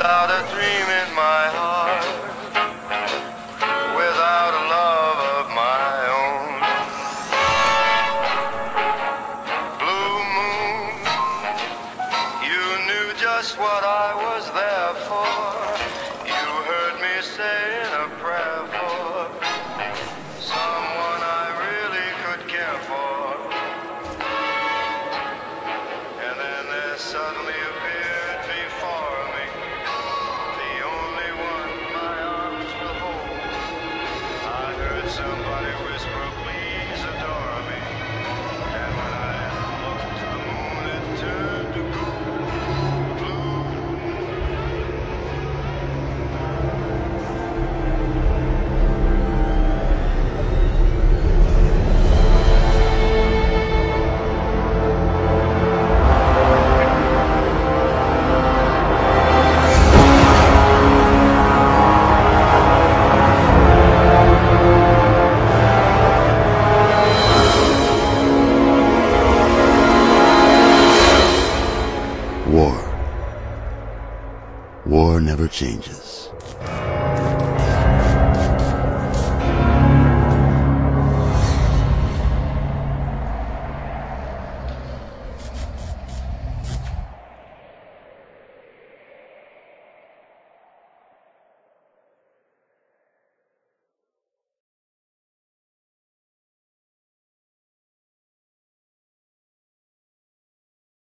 without a dream in my heart, without a love of my own. Blue moon, you knew just what I was there for. You heard me saying a prayer for someone I really could care for. And then there suddenly appeared before me the only one my arms will hold. I heard somebody whisper, please adore me. And when I looked to the moon, it turned to gold. Blue. War. War never changes.